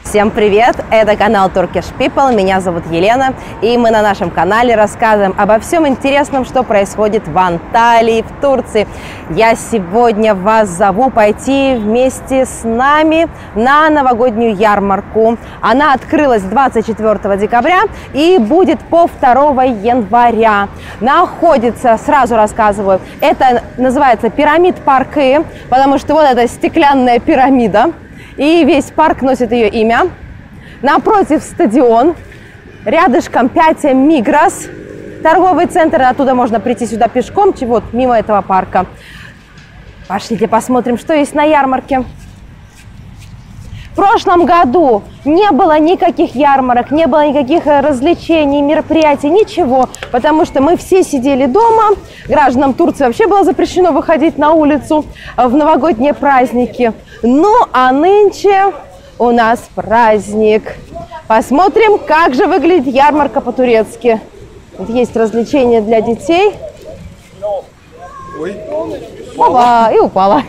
Всем привет! Это канал Turkish People, меня зовут Елена, и мы на нашем канале рассказываем обо всем интересном, что происходит в Анталии, в Турции. Я сегодня вас зову пойти вместе с нами на новогоднюю ярмарку. Она открылась 24 декабря и будет по 2 января. Находится, сразу рассказываю, это называется Пирамид Паркы, потому что вот эта стеклянная пирамида. И весь парк носит ее имя. Напротив стадион, рядышком 5 Мигрос, торговый центр, оттуда можно прийти сюда пешком, вот мимо этого парка. Пошлите посмотрим, что есть на ярмарке. В прошлом году не было никаких ярмарок, не было никаких развлечений, мероприятий, ничего, потому что мы все сидели дома. Гражданам Турции вообще было запрещено выходить на улицу в новогодние праздники. Ну, а нынче у нас праздник. Посмотрим, как же выглядит ярмарка по-турецки. Вот есть развлечения для детей. Ой, Опа, и упала.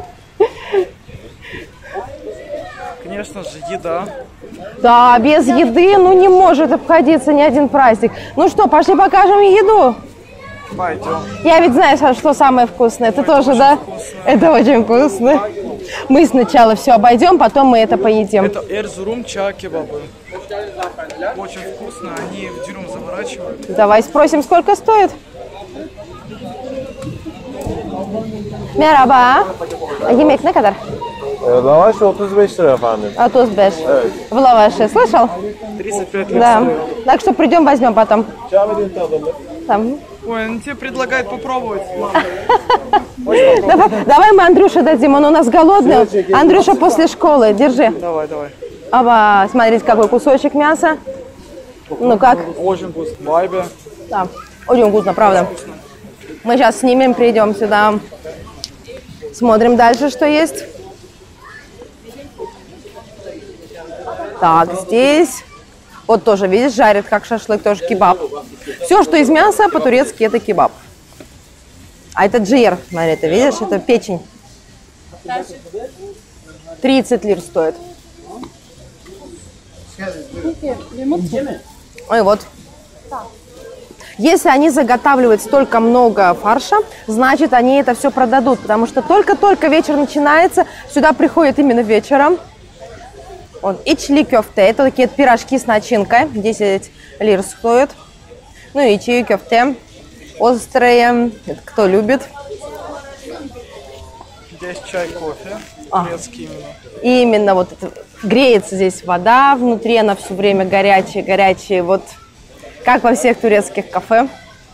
конечно же, еда. Да, без еды, ну, не может обходиться ни один праздник. Ну что, пошли покажем еду. Пойдем. Я ведь знаю, что самое вкусное. Ты тоже, да? Вкусно. Это очень вкусно. Мы сначала все обойдем, потом мы это поедим. Это Эрзурум ча кебабы. Очень вкусно, они в дюрум заворачивают. Давай спросим, сколько стоит. Merhaba. Yemek ne kadar? Lavaş 35 lira efendim. 35. Evet. В лаваше. Слышал? 35 лет Да. стоит. Так что придем, возьмем потом. Çağırın tadımı. Там. Ой, он тебе предлагает попробовать. Давай мы Андрюше дадим, он у нас голодный. Андрюша после школы, держи. Давай, давай. Оба, смотрите, какой кусочек мяса. Ну как? Очень вкусно. Вайбе. Да, очень вкусно, правда. Мы сейчас снимем, придем сюда. Смотрим дальше, что есть. Так, здесь. Вот тоже, видишь, жарят как шашлык, тоже кебаб. Все, что из мяса, по-турецки это кебаб. А это джир, смотри, ты видишь, это печень. 30 лир стоит. Ой, вот. Если они заготавливают столько много фарша, значит, они это все продадут, потому что только-только вечер начинается, сюда приходят именно вечером. Вот, ичли кёфте, это такие пирожки с начинкой, 10 лир стоят. Ну и чили кёфте, острые, это кто любит. Здесь чай, кофе. Турецкий именно. И именно вот это, греется здесь вода внутри, она все время горячая, вот как во всех турецких кафе.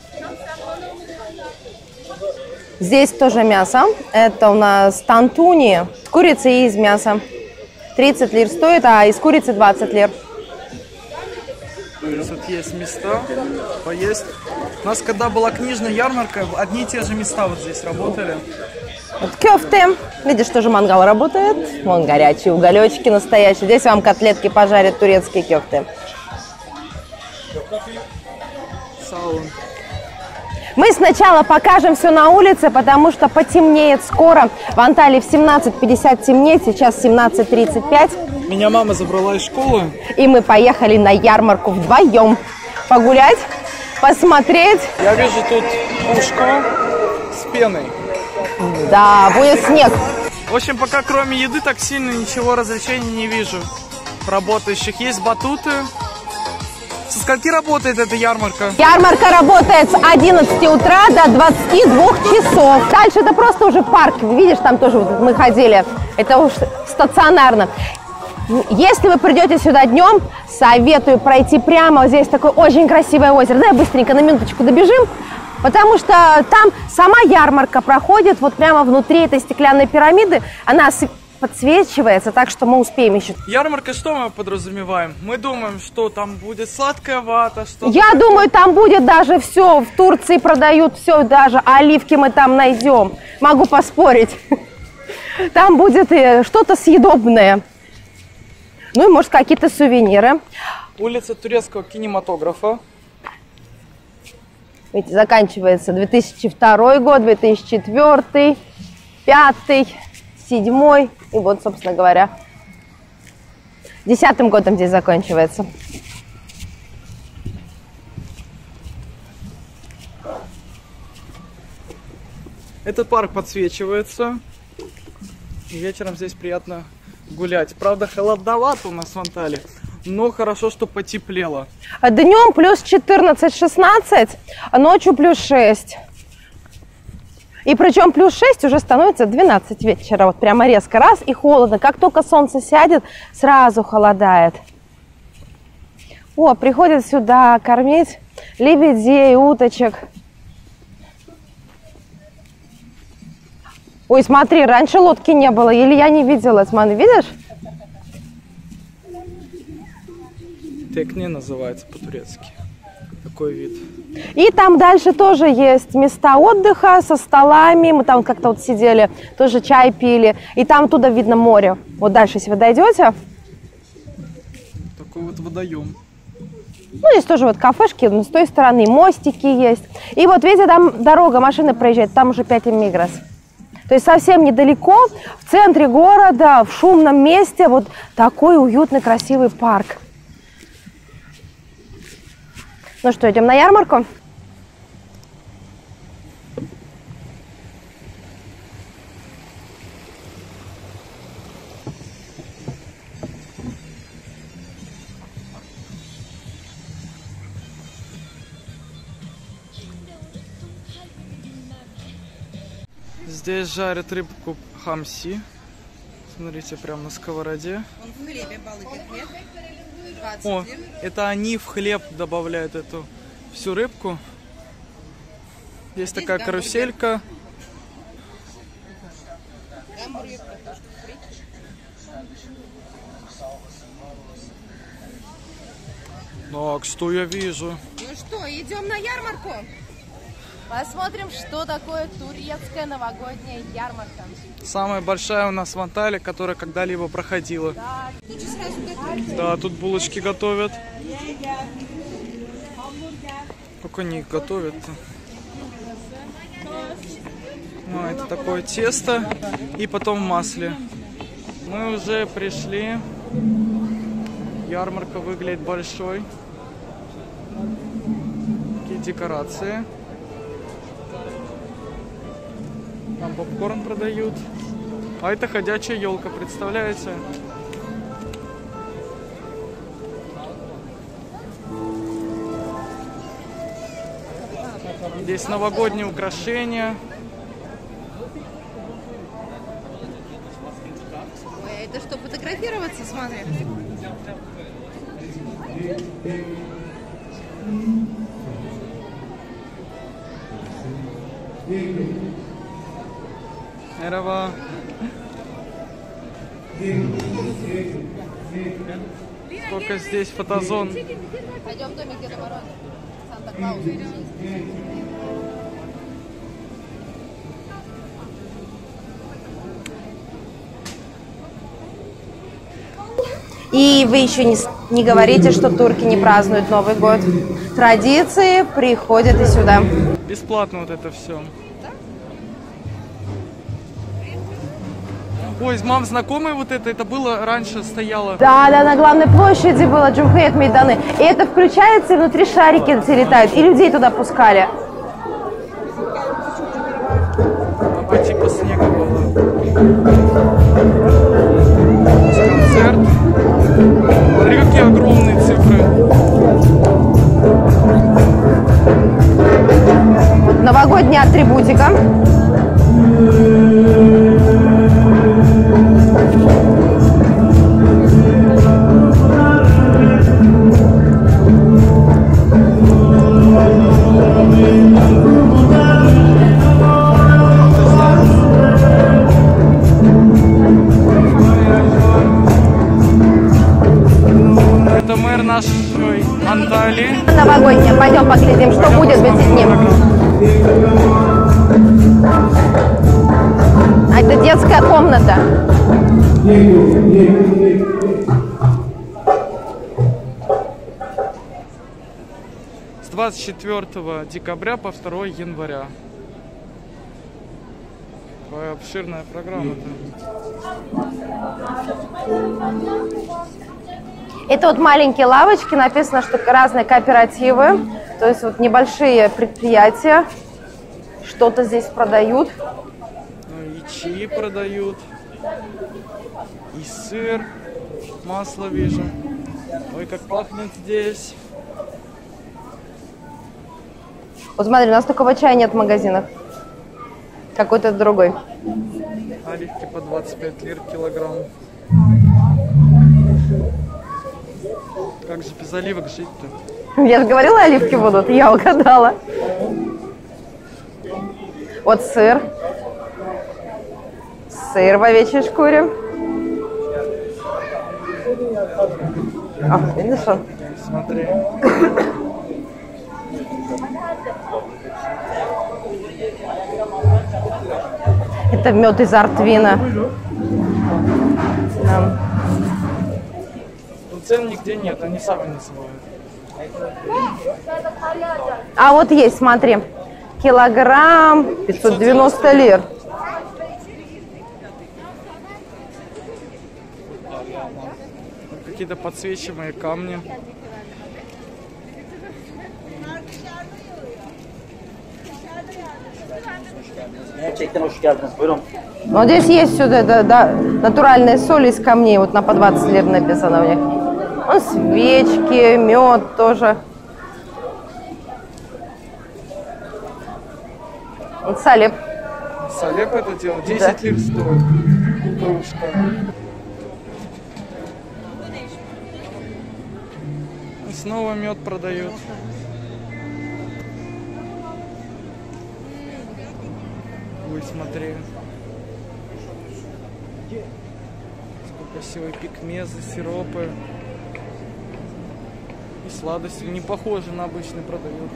Здесь тоже мясо, это у нас тантуни, с курицей и из мяса. 30 лир стоит, а из курицы 20 лир. Здесь вот есть места поесть. У нас когда была книжная ярмарка, одни и те же места вот здесь работали. Вот кёфте. Видишь, тоже мангал работает. Вон горячие уголечки настоящие. Здесь вам котлетки пожарят, турецкие кёфте. Саун. Мы сначала покажем все на улице, потому что потемнеет скоро. В Анталии в 17:50 темнеет, сейчас 17:35. Меня мама забрала из школы. И мы поехали на ярмарку вдвоем. Погулять, посмотреть. Я вижу тут пушку с пеной. Да, будет снег. В общем, пока кроме еды так сильно ничего развлечений не вижу работающих. Есть батуты. Со скольки работает эта ярмарка? Ярмарка работает с 11 утра до 22 часов. Дальше это просто уже парк. Видишь, там тоже вот мы ходили. Это уж стационарно. Если вы придете сюда днем, советую пройти прямо. Здесь такое очень красивое озеро. Давай быстренько на минуточку добежим. Потому что там сама ярмарка проходит вот прямо внутри этой стеклянной пирамиды. Она подсвечивается, так что мы успеем еще. Ярмарка, что мы подразумеваем? Мы думаем, что там будет сладкая вата, что... Я думаю, там будет даже все. В Турции продают все, даже оливки мы там найдем. Могу поспорить. Там будет что-то съедобное. Ну и, может, какие-то сувениры. Улица турецкого кинематографа. Видите, заканчивается 2002 год, 2004, 2005, 2007. И вот, собственно говоря, 10-м годом здесь заканчивается. Этот парк подсвечивается. И вечером здесь приятно гулять. Правда, холодновато у нас в Анталии, но хорошо, что потеплело. Днем плюс 14-16, а ночью плюс 6. И причем плюс 6 уже становится 12 вечера. Вот прямо резко раз и холодно. Как только солнце сядет, сразу холодает. О, приходят сюда кормить лебедей, уточек. Ой, смотри, раньше лодки не было, или я не видела. Смотри, видишь? Текне называется по-турецки. Такой вид. И там дальше тоже есть места отдыха со столами. Мы там как-то вот сидели, тоже чай пили. И там оттуда видно море. Вот дальше, если вы дойдете. Такой вот водоем. Ну, здесь тоже вот кафешки, но с той стороны мостики есть. И вот видите, там дорога, машины проезжают, там уже 5 Мигрос. То есть совсем недалеко, в центре города, в шумном месте, вот такой уютный, красивый парк. Ну что, идем на ярмарку? Здесь жарят рыбку хамси. Смотрите, прямо на сковороде. Он в хлебе, балык и хлеб. 20 О, лир. это они в хлеб добавляют эту всю рыбку. Есть такая каруселька. Гамбургер, картошка фри. Так, что я вижу? Ну что, идем на ярмарку? Посмотрим, что такое турецкая новогодняя ярмарка. Самая большая у нас в Анталии, которая когда-либо проходила. Тут же сразу готовят. Да, тут булочки готовят. Как они их готовят-то? А, это такое тесто и потом в масле. Мы уже пришли. Ярмарка выглядит большой. Такие декорации. Там попкорн продают. А это ходячая елка, представляете? Здесь новогодние украшения. Ой, это что, фотографироваться, смотри? Merhaba. Сколько здесь фотозон. Пойдем в домик Деда Мороза. Санта-Клаус. И вы еще не говорите, что турки не празднуют Новый год. Традиции приходят и сюда. Бесплатно вот это все. Ой, мам, знакомые вот это было раньше стояло. Да, на главной площади было Джумхуриет Мейданы. И это включается, и внутри шарики эти летают, и людей туда пускали. По типу снега было. Концерт. Смотри, какие огромные цифры. Новогодняя атрибутика. Это мэр нашей Анталии. Новогодняя. Пойдем поглядим, что будет в эти дни. А это детская комната. С 24 декабря по 2 января. Какая обширная программа-то. Это вот маленькие лавочки, написано, что разные кооперативы, то есть вот небольшие предприятия, что-то здесь продают. Ну, и чаи продают, и сыр, масло вижу. Ой, как пахнет здесь. Вот смотри, у нас такого чая нет в магазинах. Какой-то другой. Оливки по 25 лир килограмм. Как же без оливок жить-то? Я же говорила, оливки будут, я угадала. Вот сыр. Сыр в овечьей шкуре. А, видишь он? Смотри. Это мед из Артвина. Да. Но цен нигде нет, они сами называют. А вот есть, смотри. Килограмм 590 лир. Какие-то подсвечиваемые камни. Gerçekten hoş geldiniz. Buyurun. Вот здесь есть сюда да, натуральная соль из камней. Вот на по 20 лир написано у них. Вон свечки, мед тоже. Вот салеп. Салеп это дело 10 лир стоит. Кружка. И снова мед продают. Ой, смотри. Сколько всего, пикмезы, сиропы. И сладости. Не похожи на обычный продают.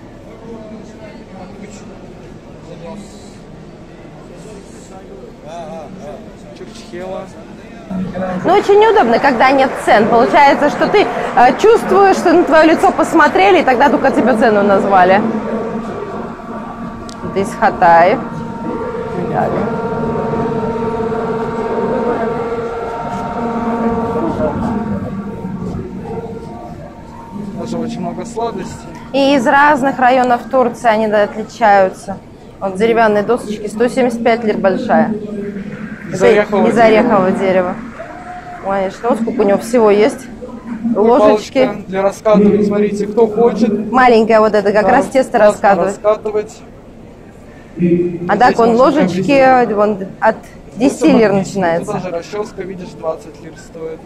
Чурчхела. Ну, очень удобно, когда нет цен. Получается, что ты чувствуешь, что на твое лицо посмотрели, и тогда только тебе цену назвали. Здесь хатай. Даже очень много сладостей. И из разных районов Турции они отличаются. Вот деревянные досочки, 175 лир большая. Из орехового Из орехового дерева. Конечно, вот сколько у него всего есть. Ложечки. Палочка для раскатывания, смотрите, кто хочет. Маленькая вот это, как Да, раз тесто классно раскатывать. раскатывать. А так Здесь вон можно ложечки вон, от 10 лир начинается. Даже расческа, видишь, 20 лир стоит.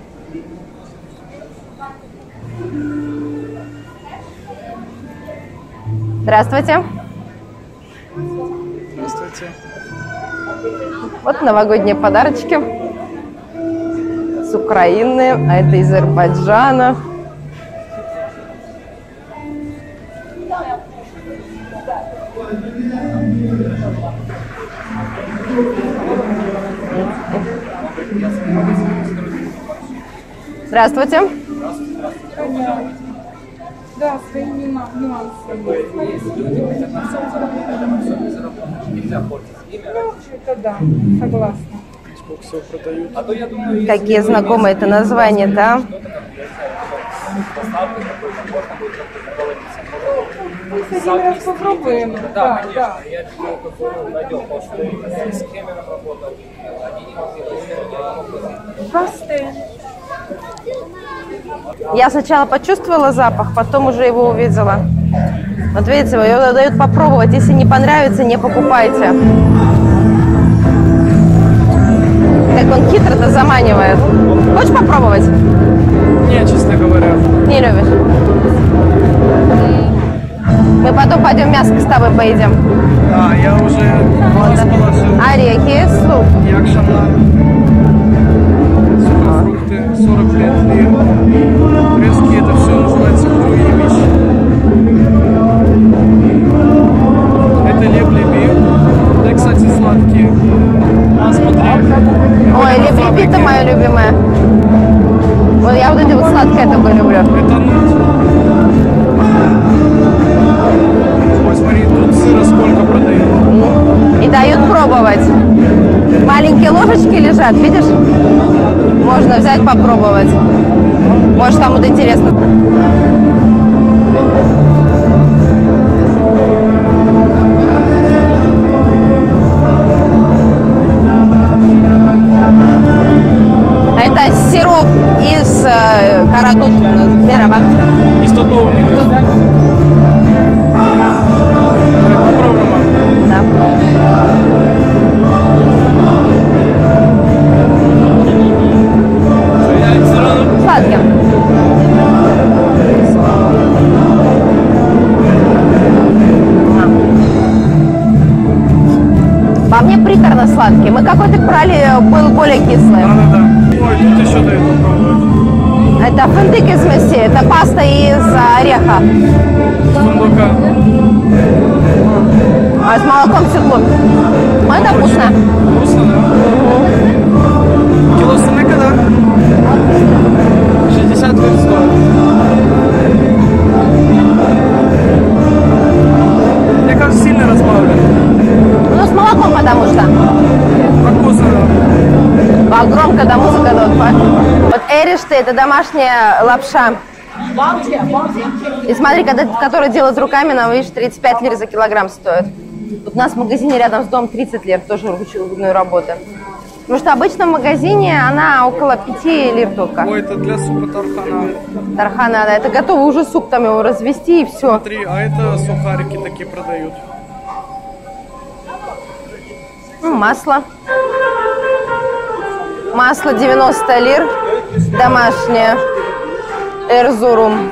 Здравствуйте. Здравствуйте. Вот новогодние подарочки с Украины, а это из Азербайджана. Здравствуйте. Да, своими нюансами. Ну, это да, согласна. Сколько всего продают. Какие знакомые это названия, да? Мы с один раз попробуем. Да, да. Пасты. Я сначала почувствовала запах, потом уже его увидела. Вот видите, его дают попробовать. Если не понравится, не покупайте. Как он хитро-то заманивает. Хочешь попробовать? Не, честно говоря. Не любишь? Мы потом пойдем мяско с тобой поедим. Да, я уже расположил. Орехи, суп. Якшана. Сухофрукты, 45 лир. Турецкие, это все называется круевич. Это леб-леби. Это, кстати, сладкие. А, смотри. Ой, леб-леби это моя любимая. Вот я вот эти вот сладкое такое люблю. Это нут. Ой, смотри, тут сыра сколько продают. И дают пробовать. Маленькие ложечки лежат, видишь? Можно взять, попробовать. Может, кому-то интересно. Это сироп из карадут дерева. Из тутовника. Попробуем. Да. Сладким. По мне приторно сладкий. Мы какой-то брали, был более кислый. Да-да-да. Ой, тут еще дают попробовать. Это фундук из смеси, это паста из ореха. Фундука. А с молоком все тут. Это вкусно. Вкусно, да? Кило сынека, да? 60 лир стоит. Мне кажется, сильно разбавлен. Ну, с молоком, потому что. Вкусно, да. А громко, да, музыка. Да, вот эришты, это домашняя лапша. И смотри, который делают руками, нам, видишь, 35 лир за килограмм стоит. Вот у нас в магазине рядом с домом 30 лир, тоже ручной работы. Потому что обычно в магазине она около 5 лир только. Ой, это для супа тархана. Тархана, да, это готовый уже суп, там его развести и все. Смотри, а это сухарики такие продают. Масло. Масло 90 лир, домашнее, Эрзурум.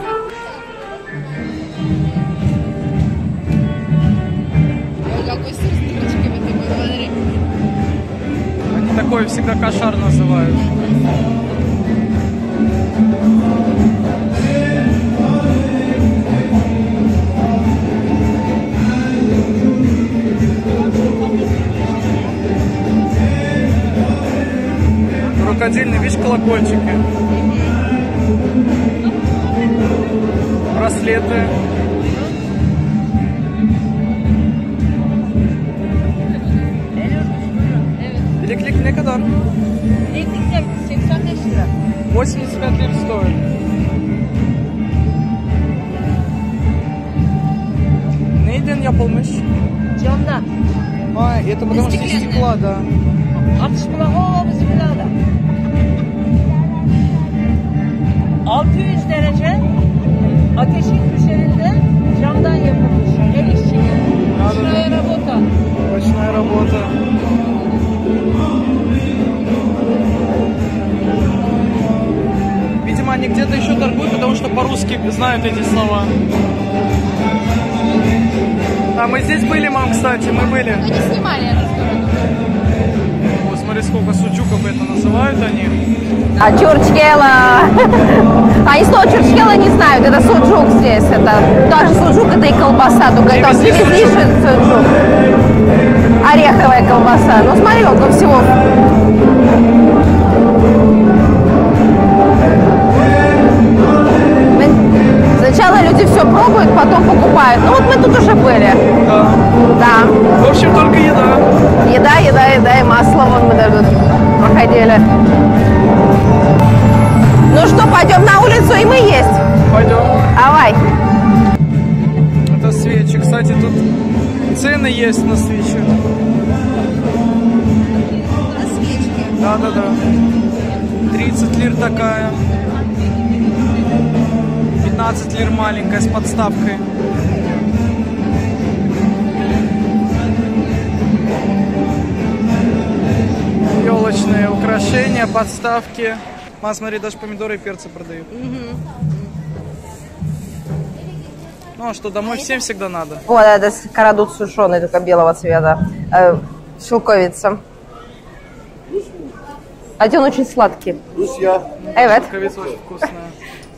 Ой, какой сыр с дырочками такой, смотри. Они такое всегда кошар называют. Рукодельные, видишь, колокольчики. Браслеты. Bileklik ne kadar? Bileklikler 85 lira. 85 лир стоит. Neyden yapılmış? Camdan. А, это потому что из стекла, да. Atış bulağı o bizim binada. 600 derece ateşin üzerinde camdan yapılmış. El işçiliği. Şuraya работа. Ручная работа. Видимо, они где-то еще торгуют, потому что по-русски знают эти слова. А мы здесь были, мам, кстати, мы были. Мы не снимали эту сторону. Вот смотри, сколько суджуков это называют они. А чурчхела. Они слово чурчхела не знают, это суджук здесь. Это даже суджук, это и колбаса, только это привезли суджук. Ореховая колбаса. Ну смотри, сколько всего. Сначала люди все пробуют, потом покупают. Ну вот мы тут уже были. Да. Да. В общем, только еда. Еда и масло. Вон мы даже тут проходили. Ну что, пойдем на улицу и мы есть. Пойдем. Давай. Это свечи. Кстати, тут цены есть на свечи. На свечки. Да-да-да. 30 лир такая. 15 лир маленькая с подставкой. Елочные украшения, подставки. Ма, смотри, даже помидоры и перцы продают. Ну, а что, домой всем всегда надо. Вот это карадут сушеный, только белого цвета. Шелковица. Один очень сладкий. Rusya. Evet. Шелковица очень вкусная.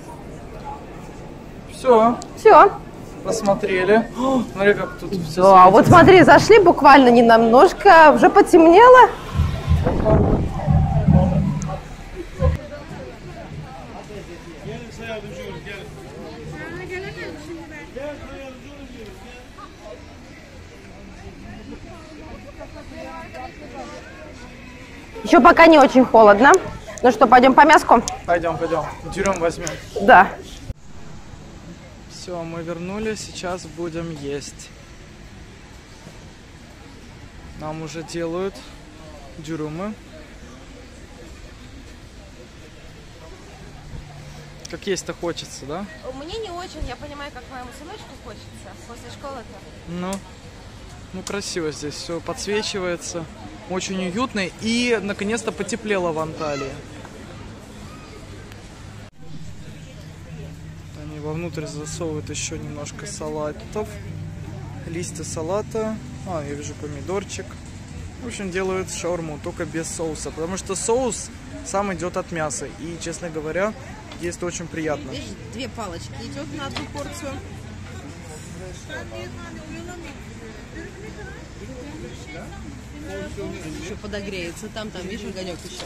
Все, Все. посмотрели. О, смотри, как тут все Да, вот смотри, зашли буквально немножко, уже потемнело. Еще пока не очень холодно. Ну что, пойдем по мяску? Пойдем, пойдем. Дюрем возьмем. Да. Все, мы вернулись, сейчас будем есть. Нам уже делают дюрюмы. Как есть-то хочется, да? Мне не очень, я понимаю, как моему сыночку хочется после школы-то. Ну красиво здесь, все подсвечивается, очень уютно и наконец-то потеплело в Анталии. Они вовнутрь засовывают еще немножко салатов, листья салата, я вижу помидорчик. В общем, делают шаурму, только без соуса, потому что соус сам идет от мяса и, честно говоря, есть очень приятно. Видишь, 2 палочки идет на одну порцию. Еще подогреется. Там, видишь, огонек еще.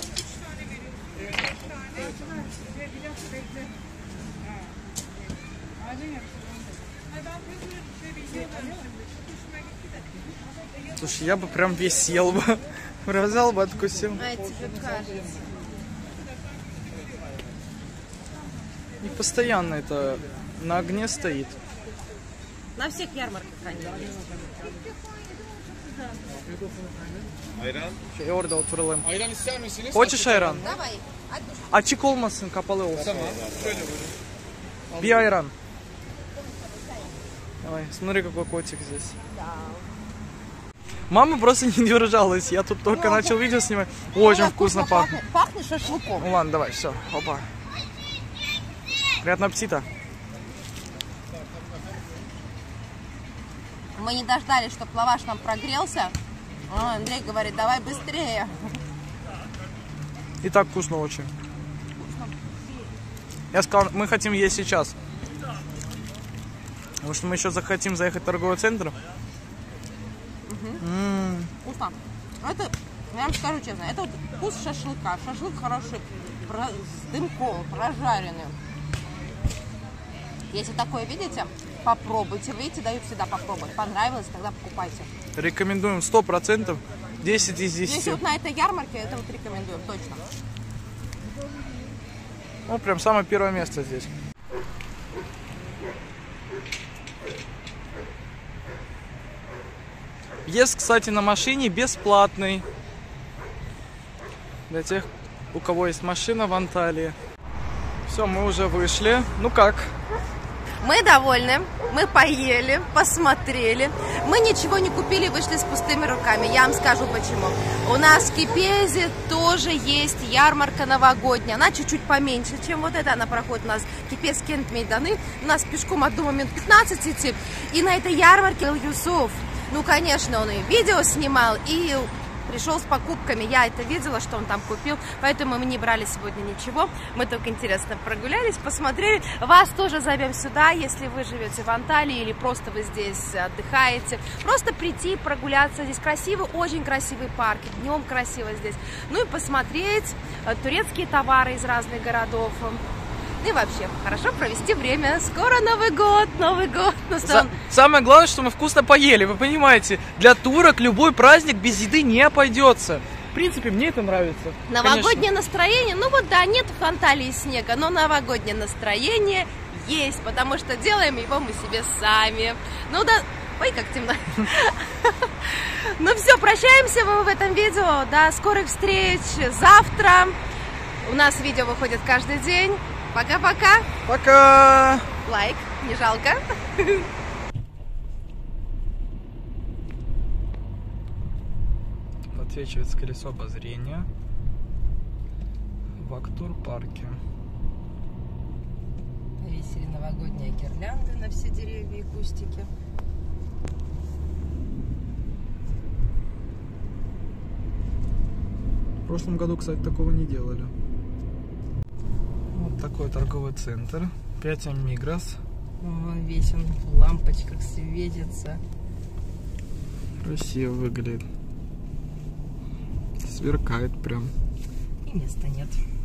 Слушай, я бы прям весь съел бы. Взял бы, откусил. Тебе кажется. И постоянно это на огне стоит. На всех ярмарках они. Orada oturalım. Хочешь айран? Давай. Açık olmasın, kapalı olsun. Bir ayran. Ой, смотри, какой котик здесь. Мама просто не держалась. Я тут только начал видео снимать. Очень вкусно пахнет. Пахнет шашлыком. Ну ладно, давай, все. Опа. Приятного аппетита. Мы не дождались, чтобы лаваш нам прогрелся. Андрей говорит, давай быстрее. И так вкусно очень. Я сказал, мы хотим есть сейчас. Потому что мы еще захотим заехать в торговый центр. Вкусно. Это, я вам скажу честно, это вот вкус шашлыка. Шашлык хороший, с дымком, прожаренный. Если такое видите, попробуйте. Видите, дают всегда попробовать. Понравилось, тогда покупайте. Рекомендуем 100%. 10 из 10. Если вот на этой ярмарке, это вот рекомендуем, точно. Ну, прям самое первое место здесь. Въезд, кстати, на машине бесплатный. Для тех, у кого есть машина в Анталии. Все, мы уже вышли. Ну как? Мы довольны, мы поели, посмотрели. Мы ничего не купили, вышли с пустыми руками. Я вам скажу почему. У нас в Кипезе тоже есть ярмарка новогодняя. Она чуть-чуть поменьше, чем вот эта. Она проходит у нас Кипез Кент Мейданы. У нас пешком от дома минут 15 идти. И на этой ярмарке Юсуф, ну, конечно, он и видео снимал, и пришел с покупками. Я это видела, что он там купил, поэтому мы не брали сегодня ничего. Мы только интересно прогулялись, посмотрели. Вас тоже зовем сюда, если вы живете в Анталии или просто вы здесь отдыхаете. Просто прийти, прогуляться. Здесь красивый, очень красивый парк. Днем красиво здесь. Ну и посмотреть турецкие товары из разных городов. И вообще, хорошо провести время. Скоро Новый год, Новый год. Самое главное, что мы вкусно поели. Вы понимаете, для турок любой праздник без еды не обойдется. В принципе, мне это нравится. Новогоднее настроение, ну вот да, нет в Анталии снега, но новогоднее настроение есть, потому что делаем его мы себе сами. Ну да, ой, как темно. Ну все, прощаемся мы в этом видео. До скорых встреч завтра. У нас видео выходит каждый день. Пока-пока. Пока. Лайк, не жалко. Отсвечивается колесо обозрения в Актур-парке. Повесили новогодние гирлянды на все деревья и кустики. В прошлом году, кстати, такого не делали. Вот такой торговый центр. 5 Мигрос. Весь он в лампочках светится. Красиво выглядит. Сверкает прям. И места нет.